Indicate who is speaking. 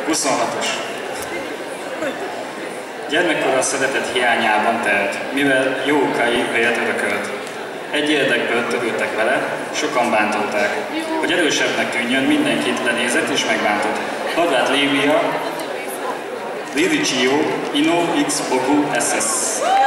Speaker 1: 26-os. Gyermekkora a szeretet hiányában telt, mivel Jókai vélt örökölt. Egy érdekből törődtek vele, sokan bántották. Hogy erősebbnek tűnjön, mindenkit lenézett és megbántott. Horváth Lívia, Liricio, Ino X Bogu SS.